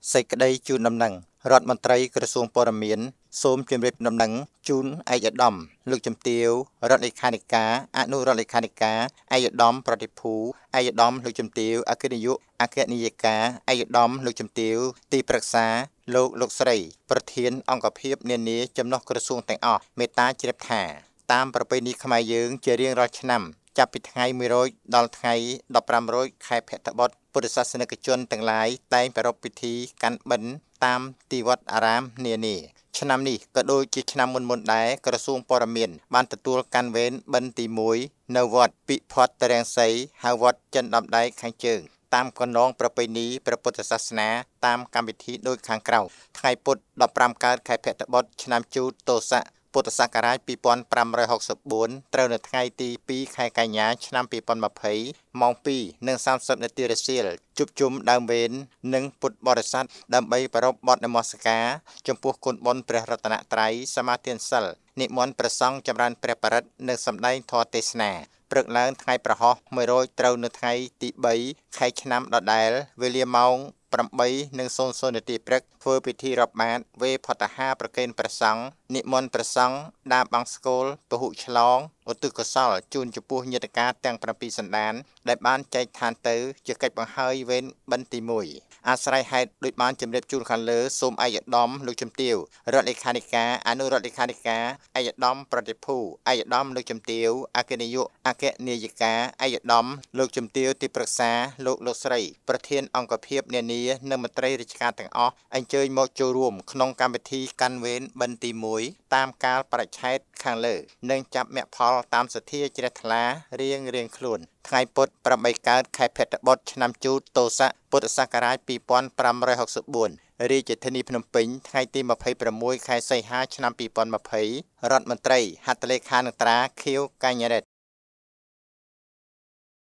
សេចក្តីជូនដំណឹងរដ្ឋមន្ត្រីក្រសួងព័ត៌មានសូមជម្រាបដំណឹងជូនឯកឧត្តមលោកជំទាវរដ្ឋលេខាធិការអនុរដ្ឋលេខាធិការឯកឧត្តមប្រតិភូឯកឧត្តមលោកជំទាវអគ្គនាយកអគ្គនាយិកាឯកឧត្តមលោកជំទាវទីប្រឹក្សាលោកស្រីប្រធានអង្គភិបនានាចំណុះក្រសួងទាំងអស់មេត្តាជ្រាបថាតាមប្រពៃណីខ្មែរយើងជារៀងរាល់ឆ្នាំចាប់ពីថ្ងៃ100ដល់ថ្ងៃ1500ខែភទ្របទពុទ្ធសាសនិកជនទាំងឡាយតែងប្រារព្ធពិធីកាន់បិណ្ឌតាមទីវត្តអារាមនានាឆ្នាំនេះក៏ដូចជាឆ្នាំមុនដែរក្រសួងព័ត៌មានបានទទួលកាន់វេនបិណ្ឌទី1នៅវត្តពិផុតតរាំងសីហៅវត្តចិនដំដែកខាងជើងតាមកន្លងប្រពៃណីព្រះពុទ្ធសាសនាតាមកម្មវិធីដូចខាងក្រៅថ្ងៃពុធ15កើតខែភទ្របទឆ្នាំជូតទស័កពុទ្ធសករាជ2564ត្រូវនៅថ្ងៃទី2ខែកញ្ញាឆ្នាំ2020ម៉ោង 2:30 នាទីរសៀលជួបជុំដើមវេននិងពុទ្ធបរិស័ទដើម្បីប្រារព្ធបទនមស្ការចំពោះគុណបុណ្យព្រះរតនត្រ័យសមាទានសិលនិមន្តព្រះសង្ឃចម្រើនព្រះបរិត្តនិងសម្ដែងធម៌ទេសនាព្រឹកឡើងថ្ងៃប្រហោះ100ត្រូវនៅថ្ងៃទី3ខែឆ្នាំដដែលវេលាម៉ោង8:00 នាទីព្រឹកធ្វើពិធីរាប់បាតវេផតហាប្រគេនព្រះសង្ឃនិមន្តព្រះសង្ឃដារបាំងស្គលពហុឆ្លងឧទ្ទិសកុសលជូនចំពោះញាតិកាទាំង7សន្តានដែលបានចែកឋានទៅជាកិច្ចបង្ហើយវេនបិណ្ឌទី1អាស្រ័យហេតុដូចបានជម្រាបជូនខាងលើសូមឯកឧត្តមលោកជំទាវរដ្ឋលេខាធិការអនុរដ្ឋលេខាធិការឯកឧត្តមប្រតិភូឯកឧត្តមលោកជំទាវអគ្គនាយកអគ្គនាយិកាឯកឧត្តមលោកជំទាវទីប្រឹក្សាលោកស្រីប្រធានអង្គភិបនានានិងមន្ត្រីរាជការទាំងអស់អញ្ជើញមកចូលរួមក្នុងកម្មវិធីកាន់វេនបិណ្ឌទី1តាមកាលបរិច្ឆេទខាងលើនិងចាប់មគ្គផលតាមសទ្ធាជ្រះថ្លារៀងខ្លួនថ្ងៃពុធ8កើតខែភទ្របទឆ្នាំជូតទស័កពុទ្ធសករាជ2564រាជធានីភ្នំពេញថ្ងៃទី26ខែសីហាឆ្នាំ2020រដ្ឋមន្ត្រីហត្ថលេខានុត្រាខៀវកញ្ញរិទ្ធ